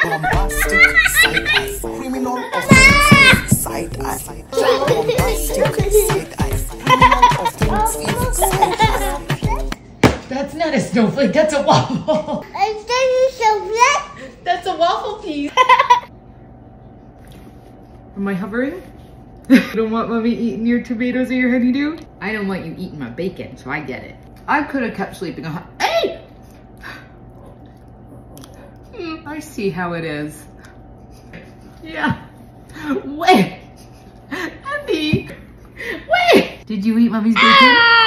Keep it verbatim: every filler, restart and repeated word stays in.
Bombastic side eye. Criminal offensive side eye. Bombastic side eye. Criminal offensive side eye. That's not a snowflake, that's a waffle. Is that a snowflake? That's a waffle piece. Am I hovering? You don't want mommy eating your tomatoes or your honeydew? I don't want you eating my bacon, so I get it. I could have kept sleeping on. Hey! Hmm, I see how it is. Yeah. Wait! Andy! Wait! Did you eat mommy's bacon?